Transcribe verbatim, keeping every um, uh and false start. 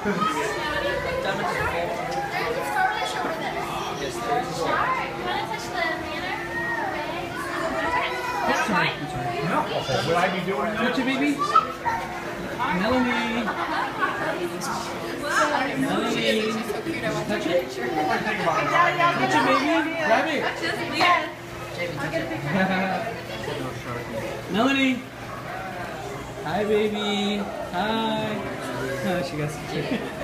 Would I be doing that? Touch it, baby. Melanie. Melanie. Touch it. Touch it, baby. Grab it. Melanie. Hi, baby. Hi. Oh, she got some chicken.